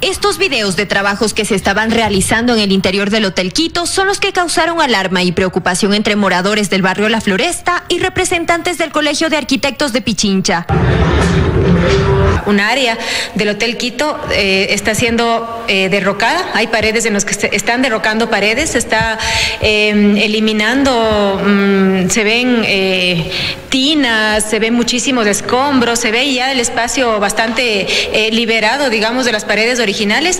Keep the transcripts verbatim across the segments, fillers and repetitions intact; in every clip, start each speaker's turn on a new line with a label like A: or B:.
A: Estos videos de trabajos que se estaban realizando en el interior del Hotel Quito son los que causaron alarma y preocupación entre moradores del barrio La Floresta y representantes del Colegio de Arquitectos de Pichincha.
B: Un área del Hotel Quito eh, está siendo eh, derrocada, hay paredes en las que se están derrocando paredes, se está eh, eliminando, mmm, se ven eh, tinas, se ven muchísimos escombros, se ve ya el espacio bastante eh, liberado, digamos, de las paredes originales.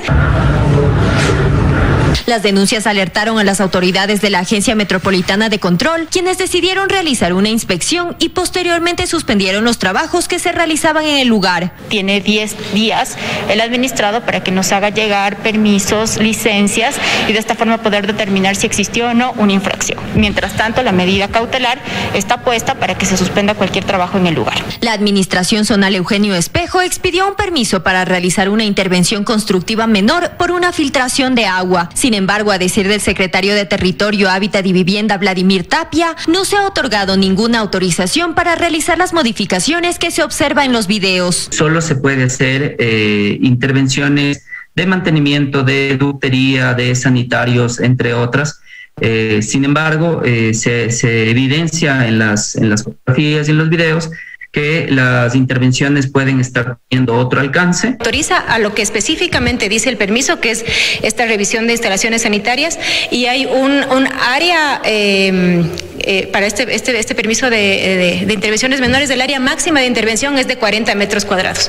A: Las denuncias alertaron a las autoridades de la Agencia Metropolitana de Control, quienes decidieron realizar una inspección y posteriormente suspendieron los trabajos que se realizaban en el lugar.
C: Tiene diez días el administrado para que nos haga llegar permisos, licencias y de esta forma poder determinar si existió o no una infracción. Mientras tanto, la medida cautelar está puesta para que se suspenda cualquier trabajo en el lugar.
A: La Administración Zonal Eugenio Espejo expidió un permiso para realizar una intervención constructiva menor por una filtración de agua. Sin embargo, a decir del secretario de Territorio, Hábitat y Vivienda, Vladimir Tapia, no se ha otorgado ninguna autorización para realizar las modificaciones que se observa en los videos.
D: Solo se puede hacer eh, intervenciones de mantenimiento, de ductería, de sanitarios, entre otras. Eh, sin embargo, eh, se, se evidencia en las, en las fotografías y en los videos que las intervenciones pueden estar teniendo otro alcance.
B: Autoriza a lo que específicamente dice el permiso, que es esta revisión de instalaciones sanitarias, y hay un, un área eh, eh, para este, este, este permiso de, de, de intervenciones menores. El área máxima de intervención es de cuarenta metros cuadrados.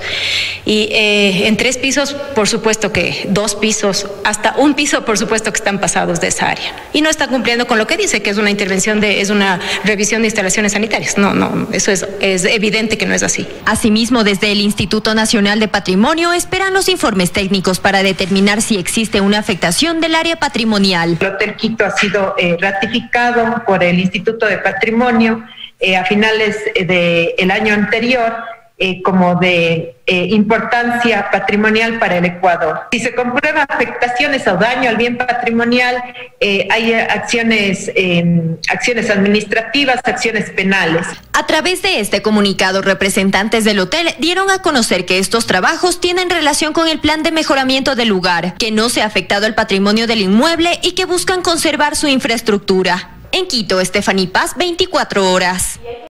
B: Y eh, en tres pisos, por supuesto que dos pisos, hasta un piso, por supuesto que están pasados de esa área. Y no está cumpliendo con lo que dice, que es una intervención de, es una revisión de instalaciones sanitarias. No, no, eso es, es evidente que no es así.
A: Asimismo, desde el Instituto Nacional de Patrimonio esperan los informes técnicos para determinar si existe una afectación del área patrimonial.
E: El Hotel Quito ha sido eh, ratificado por el Instituto de Patrimonio eh, a finales del año anterior eh, como de eh, importancia patrimonial para el Ecuador. Si se comprueban afectaciones o daño al bien patrimonial, eh, hay acciones, eh, acciones administrativas, acciones penales.
A: A través de este comunicado, representantes del hotel dieron a conocer que estos trabajos tienen relación con el plan de mejoramiento del lugar, que no se ha afectado el patrimonio del inmueble y que buscan conservar su infraestructura. En Quito, Stephanie Paz, veinticuatro horas.